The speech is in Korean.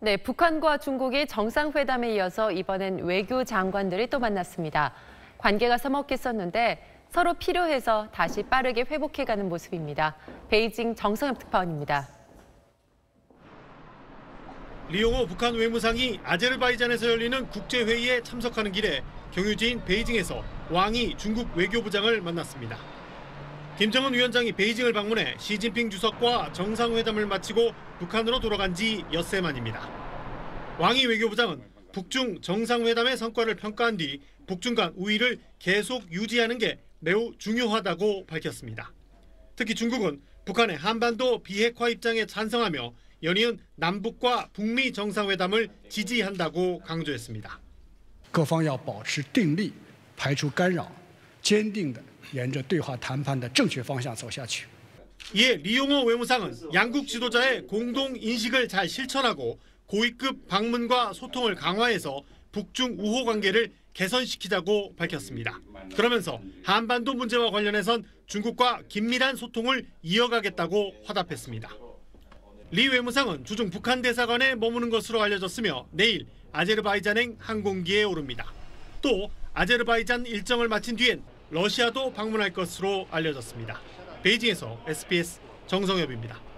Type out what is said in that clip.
네, 북한과 중국이 정상회담에 이어서 이번엔 외교 장관들이 또 만났습니다. 관계가 서먹했었는데 서로 필요해서 다시 빠르게 회복해가는 모습입니다. 베이징 정성엽 특파원입니다. 리용호 북한 외무상이 아제르바이잔에서 열리는 국제회의에 참석하는 길에 경유지인 베이징에서 왕이 중국 외교부장을 만났습니다. 김정은 위원장이 베이징을 방문해 시진핑 주석과 정상회담을 마치고 북한으로 돌아간 지 엿새 만입니다. 왕이 외교부장은 북중 정상회담의 성과를 평가한 뒤 북중 간 우위를 계속 유지하는 게 매우 중요하다고 밝혔습니다. 특히 중국은 북한의 한반도 비핵화 입장에 찬성하며 연이은 남북과 북미 정상회담을 지지한다고 강조했습니다. 各方要保持定力，排除干扰，坚定地沿着对话谈判的正确方向走下去。 이에 리용호 외무상은 양국 지도자의 공동 인식을 잘 실천하고 고위급 방문과 소통을 강화해서 북중 우호 관계를 개선시키자고 밝혔습니다. 그러면서 한반도 문제와 관련해선 중국과 긴밀한 소통을 이어가겠다고 화답했습니다. 리 외무상은 주중 북한 대사관에 머무는 것으로 알려졌으며 내일 아제르바이잔행 항공기에 오릅니다. 또 아제르바이잔 일정을 마친 뒤엔 러시아도 방문할 것으로 알려졌습니다. 베이징에서 SBS 정성엽입니다.